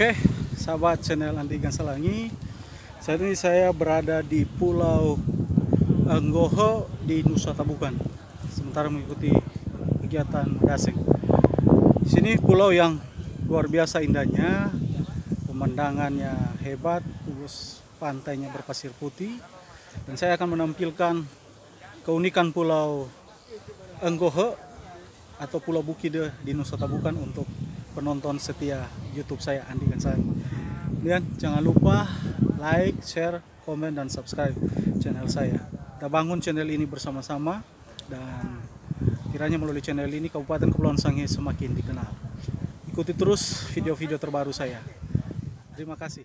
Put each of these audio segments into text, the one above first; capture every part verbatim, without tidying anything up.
Oke, sahabat channel Andi Gansalangi. Saat ini saya berada di Pulau Enggoho di Nusa Tabukan. Sementara mengikuti kegiatan Madaseng. Di sini pulau yang luar biasa indahnya, pemandangannya hebat, terus pantainya berpasir putih. Dan saya akan menampilkan keunikan Pulau Enggoho atau Pulau Bukide di Nusa Tabukan untuk penonton setia YouTube saya Andi Gansalangi. Kemudian jangan lupa like, share, komen, dan subscribe channel saya. Kita bangun channel ini bersama-sama dan kiranya melalui channel ini Kabupaten Kepulauan Sangihe semakin dikenal. Ikuti terus video-video terbaru saya. Terima kasih.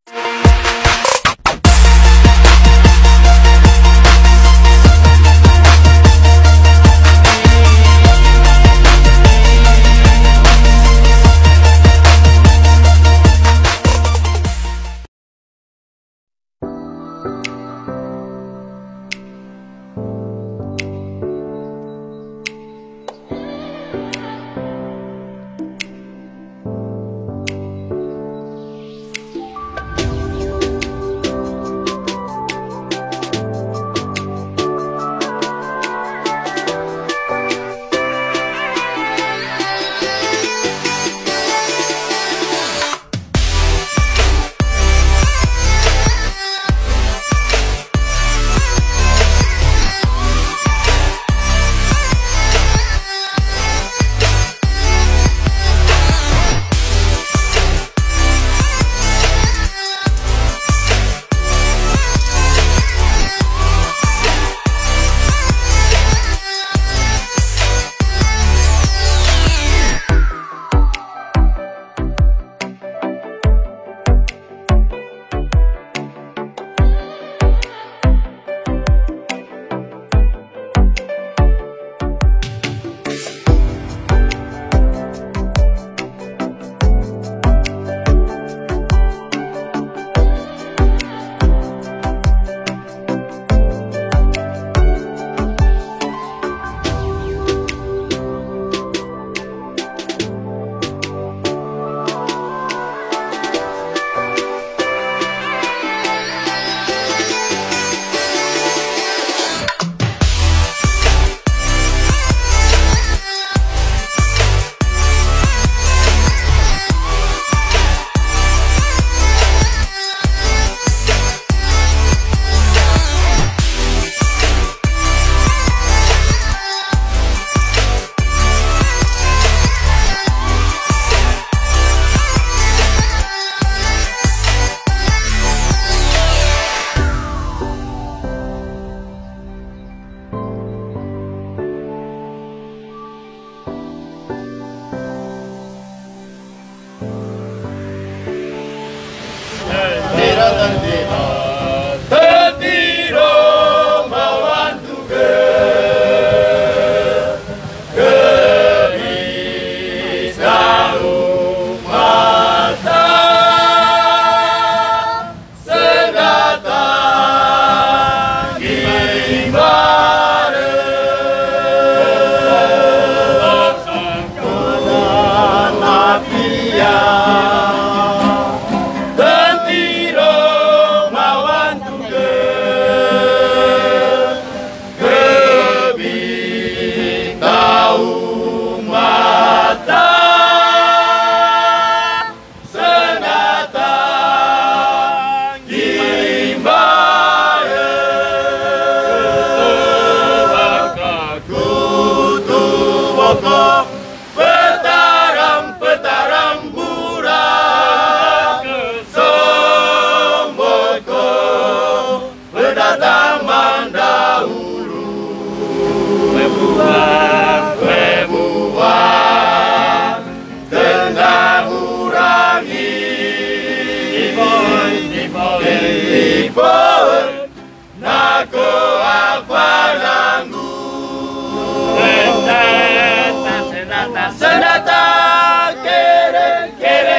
Senata kere kere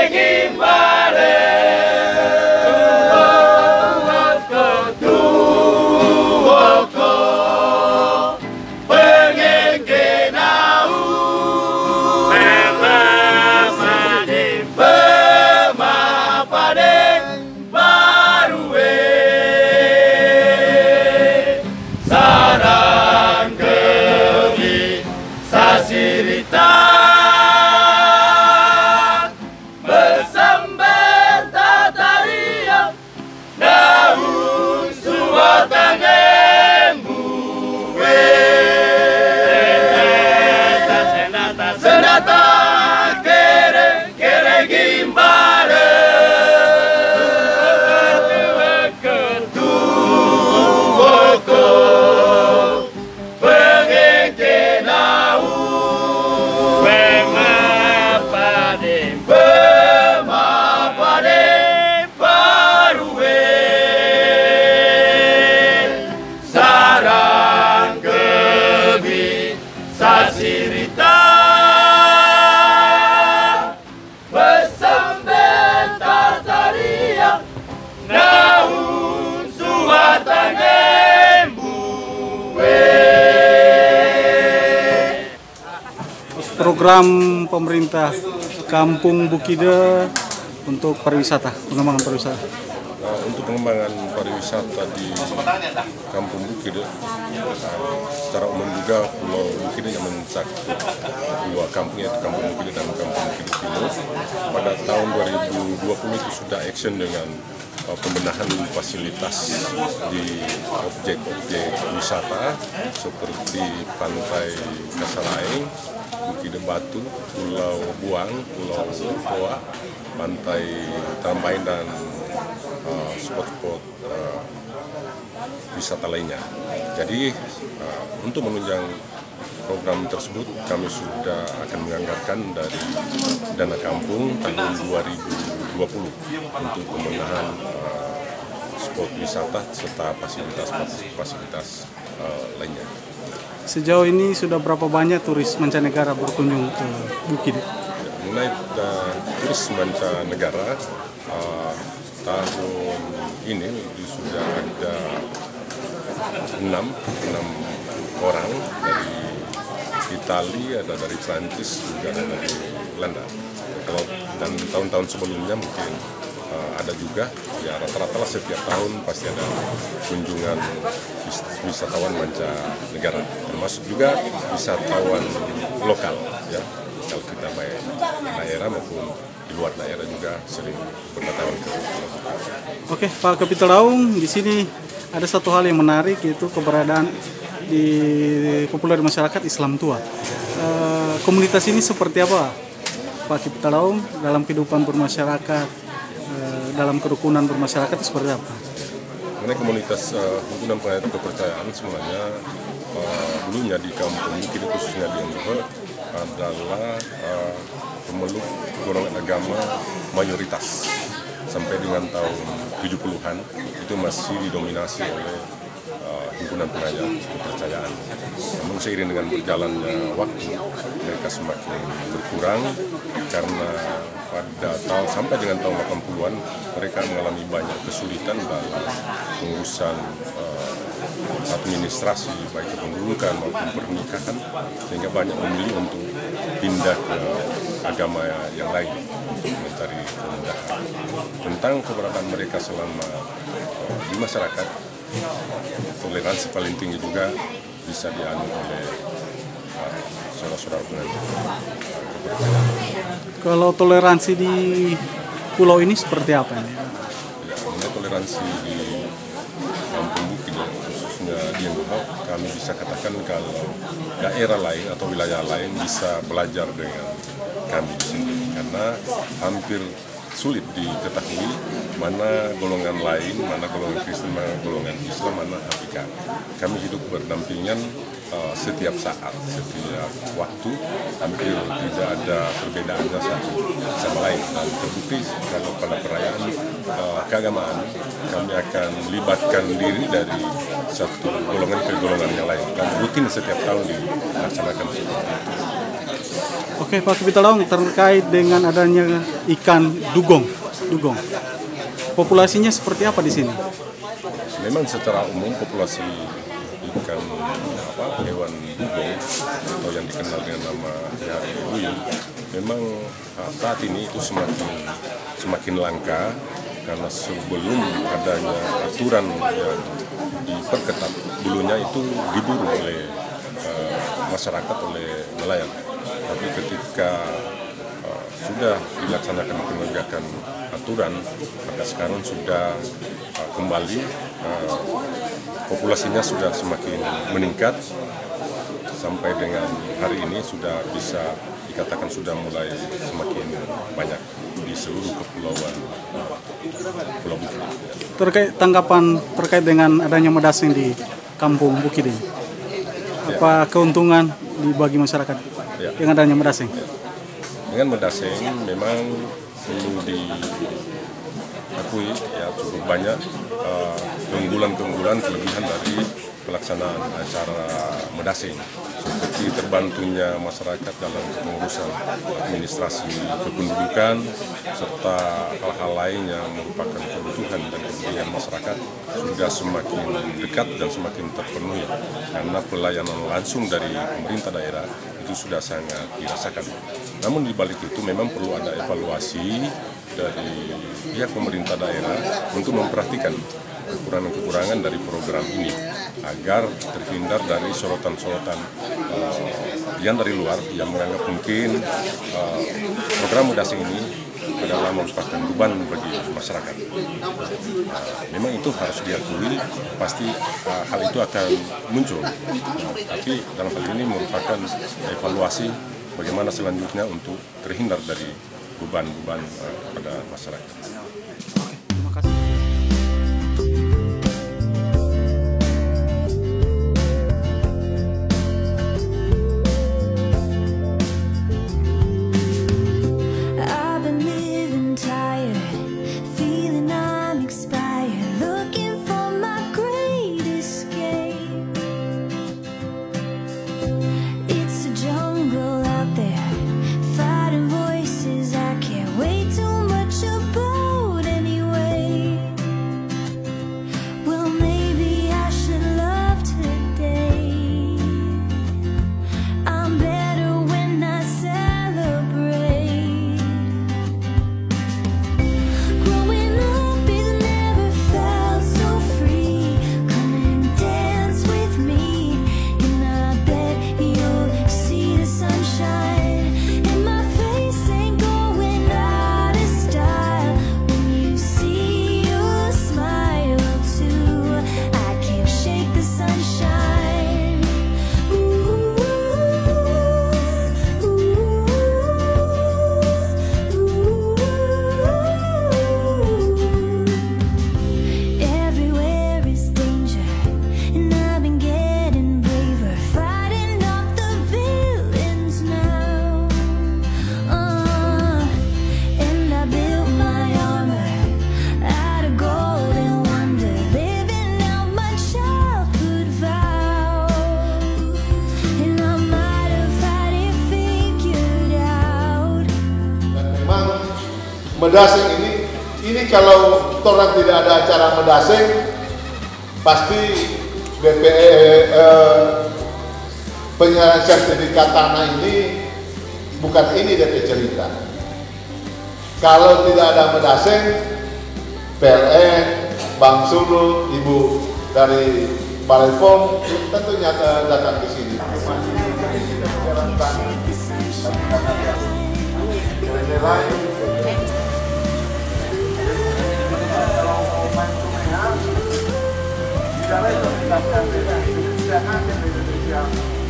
gimbare tuoko tuoko pengen nau memang di pemah program pemerintah Kampung Bukide untuk pariwisata, pengembangan pariwisata? Nah, untuk pengembangan pariwisata di Kampung Bukide, secara umum juga Pulau Bukide yang mencakup dua kampung, yaitu Kampung Bukide dan Kampung Bukide Timur. Pada tahun dua ribu dua puluh itu sudah action dengan uh, pembenahan fasilitas di objek-objek wisata seperti Pantai Kasaraeng, Bukide Batu, Pulau Buang, Pulau Toa, Pantai Tambain, dan uh, spot-spot uh, wisata lainnya. Jadi uh, untuk menunjang program tersebut kami sudah akan menganggarkan dari dana kampung tahun dua ribu dua puluh untuk pembenahan uh, spot wisata serta fasilitas-fasilitas uh, lainnya. Sejauh ini sudah berapa banyak turis mancanegara berkunjung ke Bukide? Mengenai uh, turis mancanegara, uh, tahun ini sudah ada enam, enam orang dari Italia, ada dari Prancis, juga ada dari Belanda. Kalau dan tahun-tahun sebelumnya mungkin uh, ada juga, ya rata-rata lah setiap tahun pasti ada kunjungan wisatawan mancanegara, termasuk juga wisatawan lokal, ya lokal kita baik daerah maupun di luar daerah juga sering berdatangan ke Pulau. Oke, Pak Kapiter Laung, di sini ada satu hal yang menarik, yaitu keberadaan di populer masyarakat Islam tua. E, komunitas ini seperti apa, Pak Kapiter Laung, dalam kehidupan bermasyarakat, e, dalam kerukunan bermasyarakat itu seperti apa? Mengenai komunitas uh, hubungan kepercayaan sebenarnya uh, dulunya di Kampung Bukide, khususnya di Enggoho, adalah uh, pemeluk golongan agama mayoritas. Sampai dengan tahun tujuh puluhan itu masih didominasi oleh uh, himpunan pengajar kepercayaan. Namun seiring dengan berjalannya waktu, mereka semakin berkurang karena pada tahun sampai dengan tahun delapan puluhan mereka mengalami banyak kesulitan dalam pengurusan uh, administrasi baik kependudukan maupun pernikahan, sehingga banyak memilih untuk pindah ke agama yang lain untuk mencari kemudahan. Tentang keberadaan mereka selama uh, di masyarakat, toleransi paling tinggi juga bisa dianut oleh uh, saudara-saudara pengajar kepercayaan. Kalau toleransi di pulau ini seperti apa ini? Ya, mengenai toleransi di Kampung Bukide, khususnya di Enggoho, kami bisa katakan kalau daerah lain atau wilayah lain bisa belajar dengan kami di sini, karena hampir sulit diketahui mana golongan lain, mana golongan Kristen, mana golongan Islam, mana Afrika. Kami hidup berdampingan uh, setiap saat, setiap waktu, hampir tidak ada perbedaannya satu sama lain. Dan terbukti kalau pada perayaan uh, keagamaan kami akan melibatkan diri dari satu golongan ke golongan yang lain, dan rutin setiap tahun dilaksanakan seperti itu. Oke, Pak Kapiter Laung, terkait dengan adanya ikan dugong, dugong, populasinya seperti apa di sini? Memang secara umum populasi ikan apa hewan dugong atau yang dikenal dengan nama hari duyung memang saat ini itu semakin semakin langka, karena sebelum adanya aturan yang diperketat dulunya itu diburu oleh uh, masyarakat, oleh nelayan. Tapi ketika uh, sudah dilaksanakan penegakan aturan, maka sekarang sudah uh, kembali uh, populasinya sudah semakin meningkat, sampai dengan hari ini sudah bisa dikatakan sudah mulai semakin banyak di seluruh kepulauan uh, Pulau Bukide. Terkait tanggapan terkait dengan adanya medasing di Kampung Bukide, apa keuntungan di bagi masyarakat Ya. dengan adanya medasing? Ya. Dengan medasing memang perlu diakui ya cukup banyak uh, keunggulan-keunggulan kelebihan dari pelaksanaan acara medasing, seperti terbantunya masyarakat dalam pengurusan administrasi kependudukan serta hal-hal lain yang merupakan kebutuhan dan kepentingan masyarakat sudah semakin dekat dan semakin terpenuhi karena pelayanan langsung dari pemerintah daerah itu sudah sangat dirasakan. Namun di balik itu memang perlu ada evaluasi dari pihak pemerintah daerah untuk memperhatikan kekurangan-kekurangan dari program ini agar terhindar dari sorotan-sorotan uh, yang dari luar yang menganggap mungkin uh, program medasing ini adalah merupakan beban bagi masyarakat. Uh, memang itu harus diakui, pasti uh, hal itu akan muncul. Uh, tapi dalam hal ini merupakan evaluasi bagaimana selanjutnya untuk terhindar dari beban-beban uh, pada masyarakat. Oke, terima kasih. Medasing ini, ini kalau orang tidak ada acara medasing, pasti B P E eh, penyerahan sertifikat tanah ini bukan ini D P cerita. Kalau tidak ada medasing, P L N, Bang Sulu, Ibu dari Balai P O M tentunya datang ke sini. Cara itu meningkatkan daya hidup dan Indonesia